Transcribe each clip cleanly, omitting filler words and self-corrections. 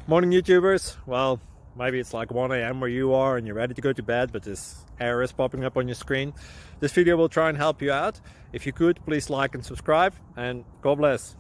Morning YouTubers. Well, maybe it's like 1 a.m. where you are and you're ready to go to bed, but this error is popping up on your screen. This video will try and help you out. If you could, please like and subscribe, and God bless.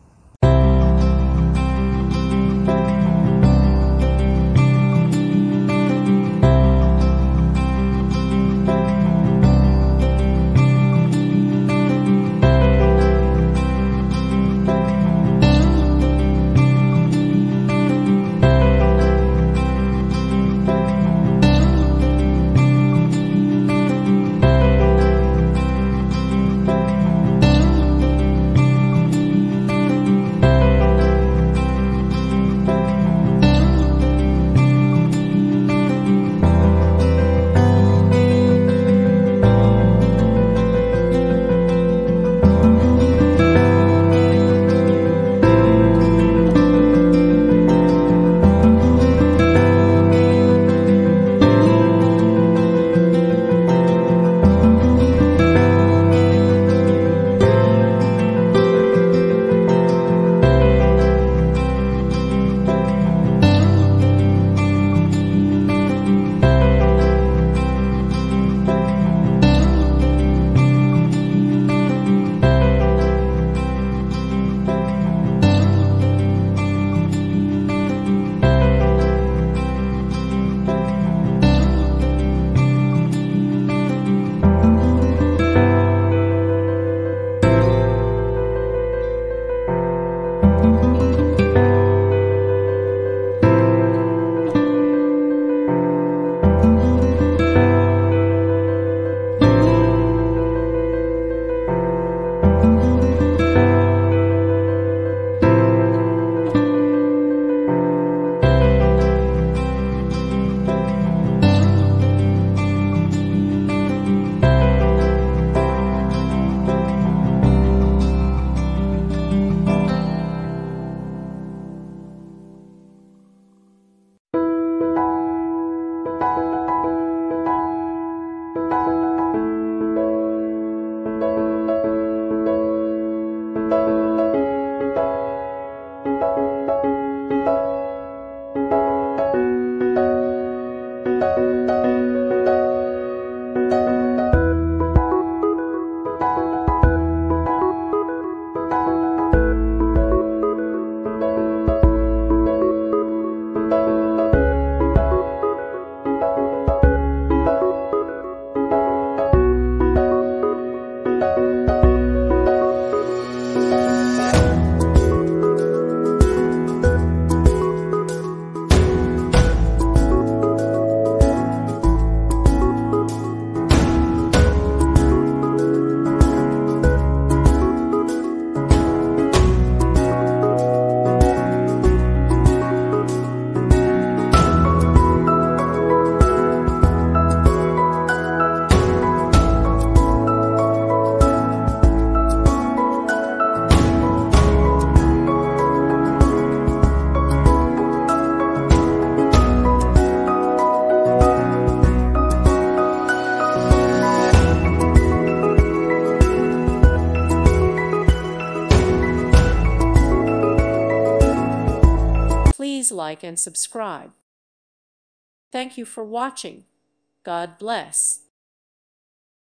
Please like and subscribe. Thank you for watching. God bless.